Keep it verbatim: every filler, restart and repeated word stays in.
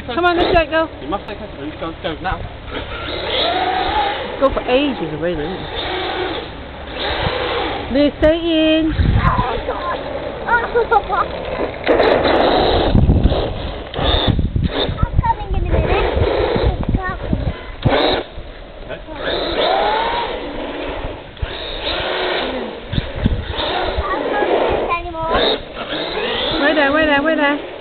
Come on, let's go, go. You must stay close. Let's go, let's go now. Let's go for ages already. Liz, stay in. Oh, God. Oh, I'm coming in a minute. I'm not anymore. Wait there, wait there, wait there.